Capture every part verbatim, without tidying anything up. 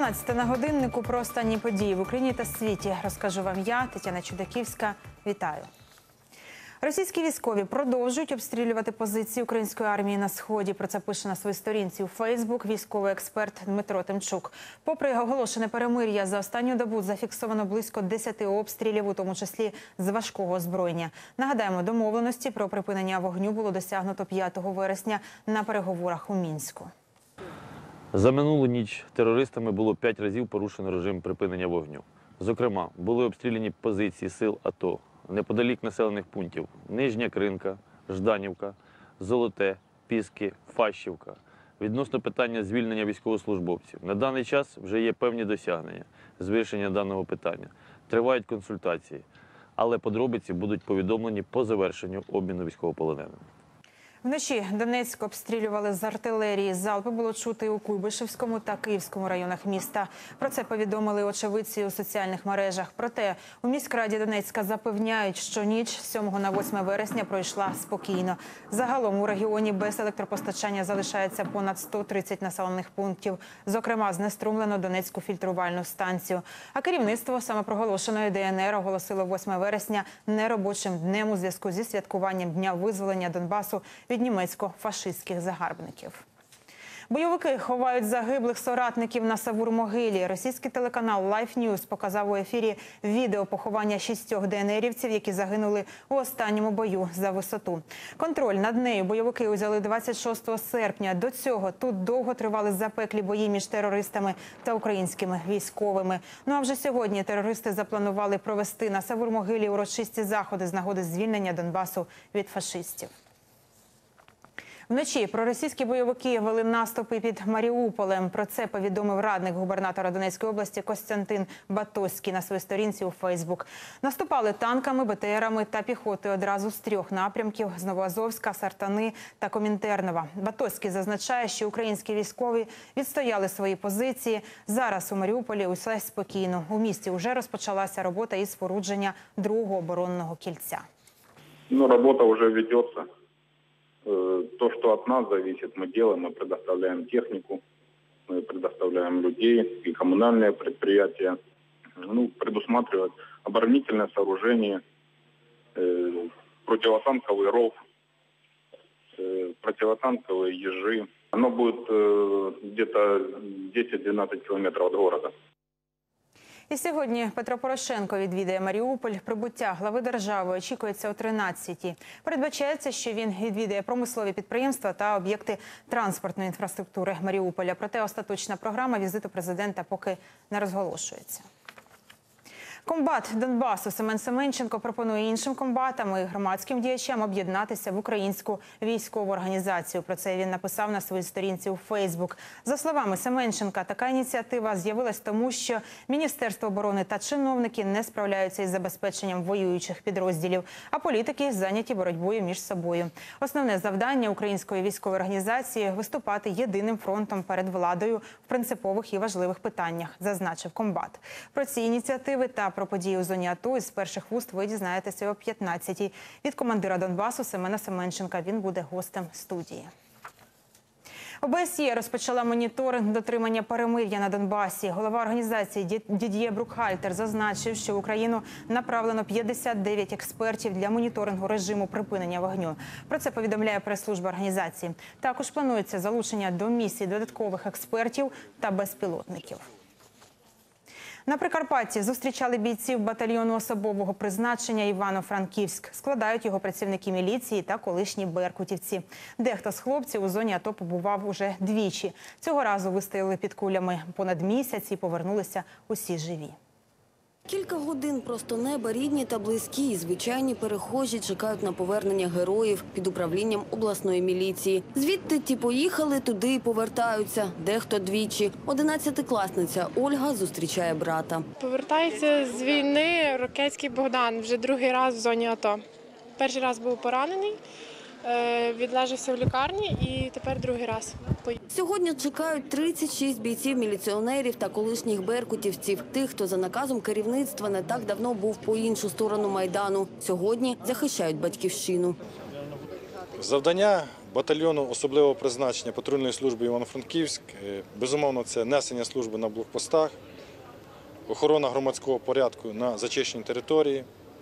дванадцята на годиннику про останні події в Україні та світі. Розкажу вам я, Тетяна Чудаківська. Вітаю. Російські військові продовжують обстрілювати позиції української армії на Сході. Про це пише на своїй сторінці у Фейсбук військовий експерт Дмитро Тимчук. Попри оголошене перемир'я, за останню добу зафіксовано близько десяти обстрілів, у тому числі з важкого озброєння. Нагадаємо, домовленості про припинення вогню було досягнуто п'ятого вересня на переговорах у Мінську. За минулу ніч терористами було п'ять разів порушено режим припинення вогню. Зокрема, були обстріляні позиції сил АТО неподалік населених пунктів Нижня Кринка, Жданівка, Золоте, Піски, Фащівка. Відносно питання звільнення військовослужбовців. На даний час вже є певні досягнення з вирішення даного питання. Тривають консультації, але подробиці будуть повідомлені по завершенню обміну військовополоненими. Вночі Донецьк обстрілювали з артилерії. Залпи було чути у Куйбишевському та Київському районах міста. Про це повідомили очевидці у соціальних мережах. Проте у міськраді Донецька запевняють, що ніч з сьомого на восьме вересня пройшла спокійно. Загалом у регіоні без електропостачання залишається понад сто тридцять населених пунктів. Зокрема, знеструмлено Донецьку фільтрувальну станцію. А керівництво самопроголошеної ДНР оголосило восьме вересня неробочим днем у зв'язку зі святкуванням Дня визволення Донбасу від німецько-фашистських загарбників. Бойовики ховають загиблих соратників на Савур-могилі. Російський телеканал Life News показав у ефірі відео поховання шістьох ДНРівців, які загинули у останньому бою за висоту. Контроль над нею бойовики узяли двадцять шостого серпня. До цього тут довго тривали запеклі бої між терористами та українськими військовими. Ну а вже сьогодні терористи запланували провести на Савур-могилі урочисті заходи з нагоди звільнення Донбасу від фашистів. Вночі проросійські бойовики вели наступи під Маріуполем. Про це повідомив радник губернатора Донецької області Костянтин Батоський на своїй сторінці у Фейсбук. Наступали танками, БТРами та піхотою одразу з трьох напрямків – з Новоазовська, Сартани та Комінтернова. Батоський зазначає, що українські військові відстояли свої позиції. Зараз у Маріуполі усе спокійно. У місті вже розпочалася робота із спорудження другого оборонного кільця. Ну, робота вже ведеться. То, что от нас зависит, мы делаем, мы предоставляем технику, мы предоставляем людей и коммунальные предприятия. Ну, предусматривают оборонительное сооружение, э, противотанковый ров, э, противотанковые ежи. Оно будет э, где-то десять-двенадцать километров от города. І сьогодні Петро Порошенко відвідає Маріуполь. Прибуття глави держави очікується о тринадцятій. Передбачається, що він відвідає промислові підприємства та об'єкти транспортної інфраструктури Маріуполя. Проте остаточна програма візиту президента поки не розголошується. Комбат Донбасу Семен Семенченко пропонує іншим комбатам і громадським діячам об'єднатися в українську військову організацію. Про це він написав на своїй сторінці у Фейсбук. За словами Семенченка, така ініціатива з'явилась тому, що Міністерство оборони та чиновники не справляються із забезпеченням воюючих підрозділів, а політики зайняті боротьбою між собою. Основне завдання української військової організації – виступати єдиним фронтом перед владою в принципових і важливих питаннях, зазначив комбат. Про ці ініціативи та про події у зоні АТО із перших вуст ви дізнаєтеся о п'ятнадцятій. Від командира Донбасу Семена Семенченка він буде гостем студії. ОБСЄ розпочала моніторинг дотримання перемир'я на Донбасі. Голова організації Дід'є Брукхальтер зазначив, що в Україну направлено п'ятдесят дев'ять експертів для моніторингу режиму припинення вогню. Про це повідомляє прес-служба організації. Також планується залучення до місії додаткових експертів та безпілотників. На Прикарпатті зустрічали бійців батальйону особового призначення Івано-Франківськ. Складають його працівники міліції та колишні беркутівці. Дехто з хлопців у зоні АТО побував уже двічі. Цього разу вистояли під кулями понад місяць і повернулися усі живі. Кілька годин просто неба, рідні та близькі і звичайні перехожі чекають на повернення героїв під управлінням обласної міліції. Звідти ті поїхали, туди і повертаються. Дехто двічі. Одинадцятикласниця Ольга зустрічає брата. Повертається з війни Рокецький Богдан, вже другий раз в зоні АТО. Перший раз був поранений, відлежався в лікарні і тепер другий раз. Сьогодні чекають тридцять шість бійців-міліціонерів та колишніх беркутівців. Тих, хто за наказом керівництва не так давно був по іншу сторону Майдану. Сьогодні захищають батьківщину. Завдання батальйону особливого призначення патрульної служби Івано-Франківськ. Безумовно, це несення служби на блокпостах, охорона громадського порядку на зачищеній території,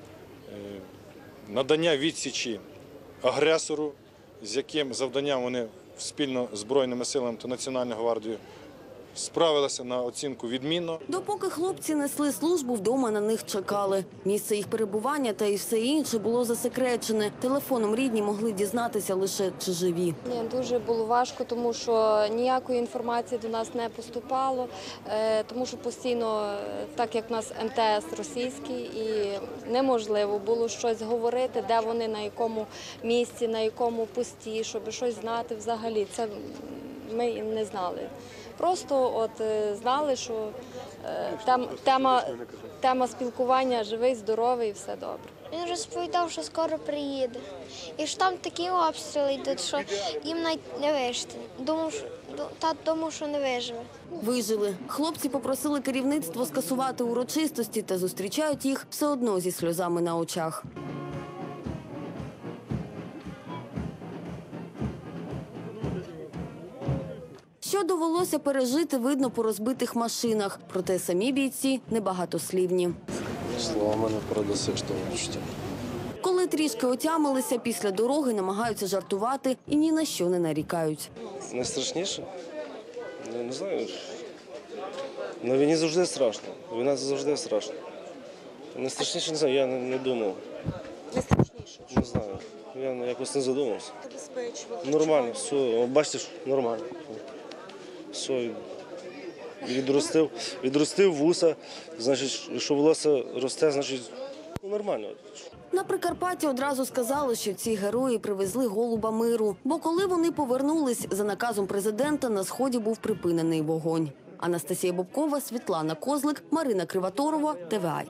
надання відсічі агресору, з яким завданням вони спільно з Збройними силами та Національною гвардією справилися на оцінку відмінно. Допоки хлопці несли службу, вдома на них чекали. Місце їх перебування та і все інше було засекречене. Телефоном рідні могли дізнатися лише, чи живі. Ні, дуже було важко, тому що ніякої інформації до нас не поступало, тому що постійно, так як в нас ем те ес російський, і неможливо було щось говорити, де вони, на якому місці, на якому пості, щоб щось знати взагалі. Це ми не знали. Просто от знали, що тем, тема, тема спілкування живий, здоровий і все добре. Він розповідав, що скоро приїде. І що там такі обстріли йдуть, що їм навіть не вижити. Думав, що, та думав, що не виживе. Вижили. Хлопці попросили керівництво скасувати урочистості та зустрічають їх все одно зі сльозами на очах. Що довелося пережити, видно по розбитих машинах. Проте самі бійці небагатослівні. Словами не передасиш того відчуття. Коли трішки отямилися, після дороги намагаються жартувати і ні на що не нарікають. Найстрашніше? Я не знаю. На війні завжди страшно. Війна завжди страшно. Найстрашніше, не знаю, я не, не думав. Найстрашніше? Не знаю. Я якось не задумався. Нормально, все. Бачите, що нормально. Все, відростив, відростив вуса, значить, якщо волосся росте, значить, ну, нормально. На Прикарпатті одразу сказали, що ці герої привезли голуба миру. Бо коли вони повернулись, за наказом президента на Сході був припинений вогонь. Анастасія Бобкова, Світлана Козлик, Марина Кривоторова, те ве а.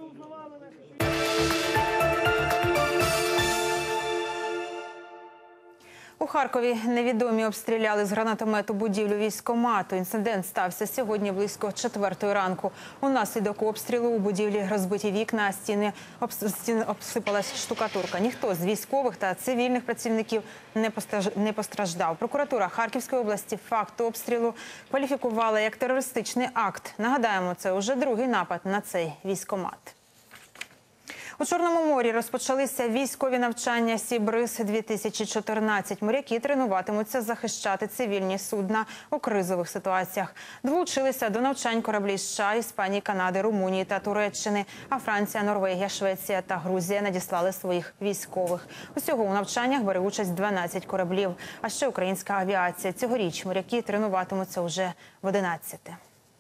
У Харкові невідомі обстріляли з гранатомету будівлю військкомату. Інцидент стався сьогодні близько четвертої ранку. Унаслідок обстрілу у будівлі розбиті вікна, а стіни, стіни обсипалась штукатурка. Ніхто з військових та цивільних працівників не постраждав. Прокуратура Харківської області факт обстрілу кваліфікувала як терористичний акт. Нагадаємо, це уже другий напад на цей військкомат. У Чорному морі розпочалися військові навчання «Сібриз-дві тисячі чотирнадцять». Моряки тренуватимуться захищати цивільні судна у кризових ситуаціях. Долучилися до навчань кораблі США, Іспанії, Канади, Румунії та Туреччини. А Франція, Норвегія, Швеція та Грузія надіслали своїх військових. Усього у навчаннях бере участь дванадцять кораблів. А ще українська авіація. Цьогоріч моряки тренуватимуться вже в одинадцяти.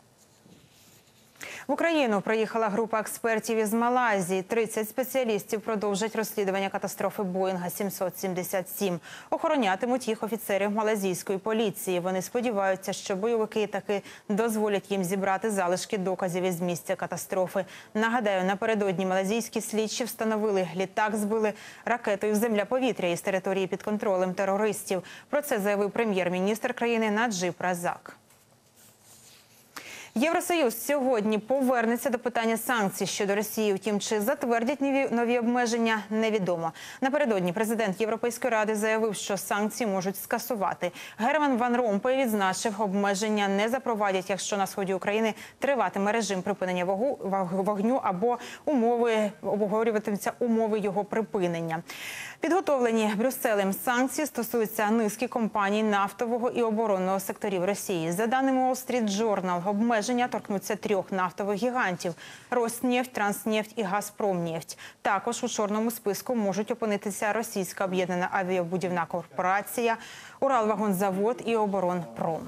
В Україну приїхала група експертів із Малайзії. тридцять спеціалістів продовжать розслідування катастрофи Боїнга сімсот сімдесят сім. Охоронятимуть їх офіцери малайзійської поліції. Вони сподіваються, що бойовики таки дозволять їм зібрати залишки доказів із місця катастрофи. Нагадаю, напередодні малайзійські слідчі встановили, літак збили ракетою земля-повітря із території під контролем терористів. Про це заявив прем'єр-міністр країни Наджиб Разак. Євросоюз сьогодні повернеться до питання санкцій щодо Росії. Втім, чи затвердять нові, нові обмеження, невідомо. Напередодні президент Європейської ради заявив, що санкції можуть скасувати. Герман Ван Ромпой відзначив, обмеження не запровадять, якщо на сході України триватиме режим припинення вогню або умови, обговорюватимуться умови його припинення. Підготовлені Брюсселем санкції стосуються низки компаній нафтового і оборонного секторів Росії. За даними Wall Street Journal, обмеження торкнуться трьох нафтових гігантів – Роснефть, Транснефть і Газпромнефть. Також у чорному списку можуть опинитися російська об'єднана авіабудівна корпорація, Уралвагонзавод і Оборонпром.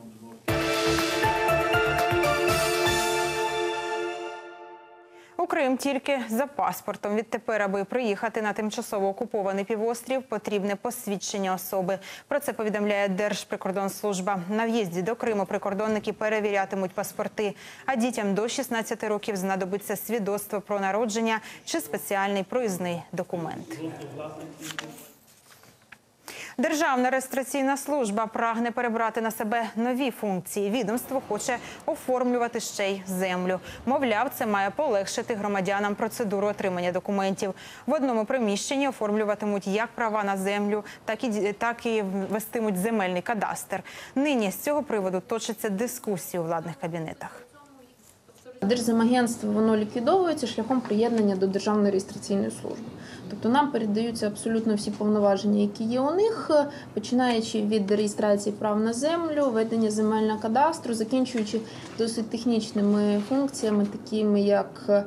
У Крим тільки за паспортом. Відтепер, аби приїхати на тимчасово окупований півострів, потрібне посвідчення особи. Про це повідомляє Держприкордонслужба. На в'їзді до Криму прикордонники перевірятимуть паспорти, а дітям до шістнадцяти років знадобиться свідоцтво про народження чи спеціальний проїзний документ. Державна реєстраційна служба прагне перебрати на себе нові функції. Відомство хоче оформлювати ще й землю. Мовляв, це має полегшити громадянам процедуру отримання документів. В одному приміщенні оформлюватимуть як права на землю, так і, так і вестимуть земельний кадастр. Нині з цього приводу точаться дискусії у владних кабінетах. Держземагентство, воно ліквідовується шляхом приєднання до Державної реєстраційної служби. Тобто нам передаються абсолютно всі повноваження, які є у них, починаючи від реєстрації прав на землю, ведення земельного кадастру, закінчуючи досить технічними функціями, такими як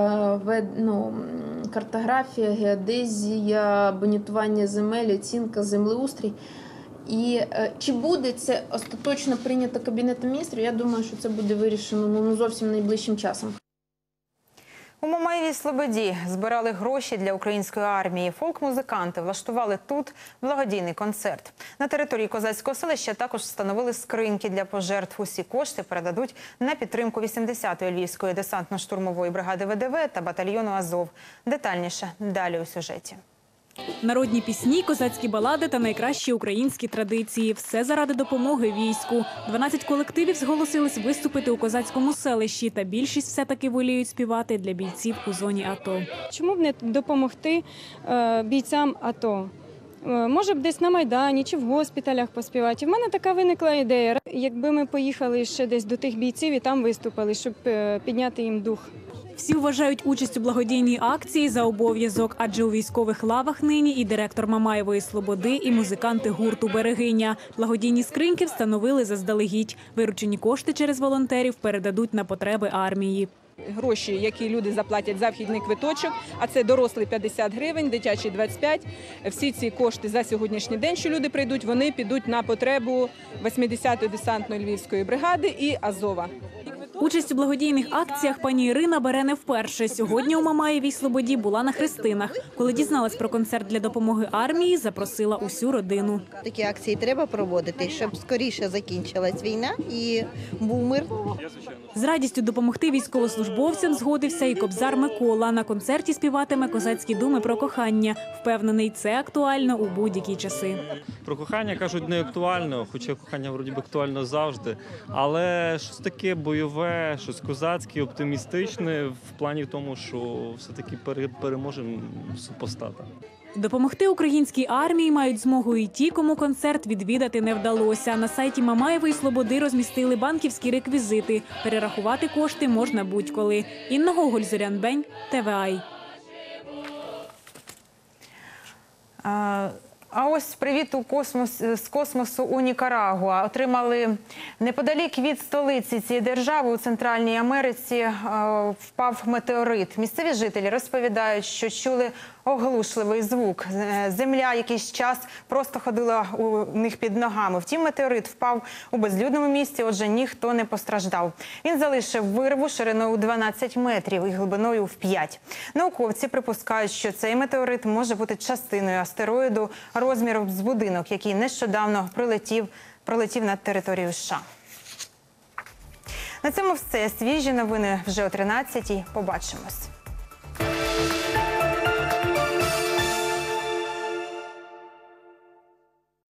ну, картографія, геодезія, бонітування земель, оцінка, землеустрій. І чи буде це остаточно прийнято Кабінетом міністрів, я думаю, що це буде вирішено ну, зовсім найближчим часом. У Мамаєвій Слободі збирали гроші для української армії. Фолк-музиканти влаштували тут благодійний концерт. На території козацького селища також встановили скриньки для пожертв. Усі кошти передадуть на підтримку вісімдесятої Львівської десантно-штурмової бригади Ве Де Ве та батальйону Азов. Детальніше далі у сюжеті. Народні пісні, козацькі балади та найкращі українські традиції – все заради допомоги війську. дванадцять колективів зголосились виступити у козацькому селищі, та більшість все-таки воліють співати для бійців у зоні АТО. Чому б не допомогти е, бійцям АТО? Е, може б десь на Майдані чи в госпіталях поспівати. В мене така виникла ідея. Якби ми поїхали ще десь до тих бійців і там виступили, щоб е, підняти їм дух. Всі вважають участь у благодійній акції за обов'язок, адже у військових лавах нині і директор Мамаєвої Слободи, і музиканти гурту «Берегиня». Благодійні скриньки встановили заздалегідь. Виручені кошти через волонтерів передадуть на потреби армії. Гроші, які люди заплатять за вхідний квиточок, а це дорослий п'ятдесят гривень, дитячий двадцять п'ять. Всі ці кошти за сьогоднішній день, що люди прийдуть, вони підуть на потребу вісімдесятої десантної Львівської бригади і Азова. Участь у благодійних акціях пані Ірина бере не вперше. Сьогодні у Мамаєвій Слободі була на хрестинах. Коли дізналась про концерт для допомоги армії, запросила усю родину. Такі акції треба проводити, щоб скоріше закінчилась війна і був мир. З радістю допомогти військовослужбовцям згодився і кобзар Микола. На концерті співатиме козацькі думи про кохання. Впевнений, це актуально у будь-які часи. Про кохання, кажуть, не актуально, хоча кохання, вроді би, актуально завжди. Але щось таке бойове, щось козацьке, оптимістичне в плані тому, що все-таки переможемо супостата. Допомогти українській армії мають змогу і ті, кому концерт відвідати не вдалося. На сайті Мамаєвої Слободи розмістили банківські реквізити. Перерахувати кошти можна будь-коли. Інна Гоголь, Зорян Бень, Те Ве Ай. А... А ось привіт у космос, з космосу у Нікарагуа. Отримали неподалік від столиці цієї держави у Центральній Америці е, впав метеорит. Місцеві жителі розповідають, що чули оглушливий звук. Земля якийсь час просто ходила у них під ногами. Втім, метеорит впав у безлюдному місці, отже, ніхто не постраждав. Він залишив вирву шириною у дванадцять метрів і глибиною в п'ять. Науковці припускають, що цей метеорит може бути частиною астероїду розміром з будинок, який нещодавно прилетів, пролетів над територією США. На цьому все. Свіжі новини вже о тринадцятій. Побачимось.